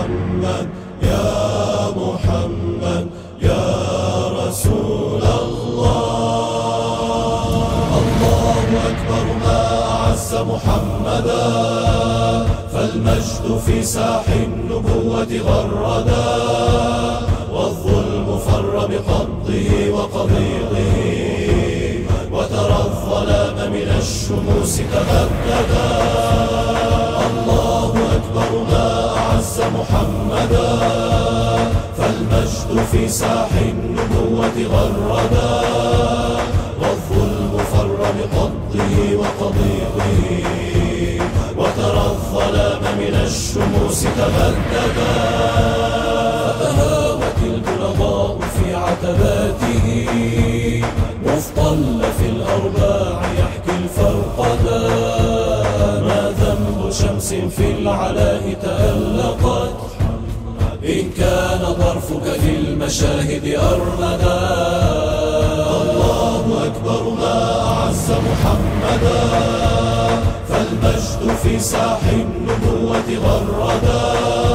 محمد يا محمد يا رسول الله. الله أكبر ما أعز محمدا، فالمجد في ساح النبوة غردا، والظلم فر بقبضه وقبيضه، وترى الظلام من الشموس تبددا. الله أكبر ما أعز محمدا، فالمجد في ساح النبوة غردا، والظلم فر بقبضه وقبيضه، وترى الظلام من الشموس تبددا. فتهاوت البلغاء في عتباته، مصطل في الأرباع يحكي الفرقدا. ما ذنب شمس في العلاء تألقت، إن كان طرفك في المشاهد أرمدا. الله أكبر ما أعز محمدا، فالمجد في ساح النبوة غردا،